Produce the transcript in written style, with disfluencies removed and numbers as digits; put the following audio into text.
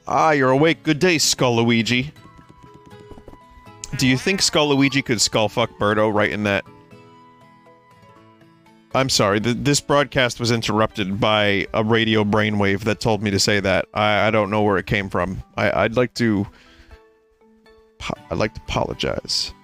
Ah, you're awake. Good day, Skull-Luigi. Do you think Skull-Luigi could skull-fuck Birdo right in that? I'm sorry, this broadcast was interrupted by a radio brainwave that told me to say that. I don't know where it came from. I'd like to apologize.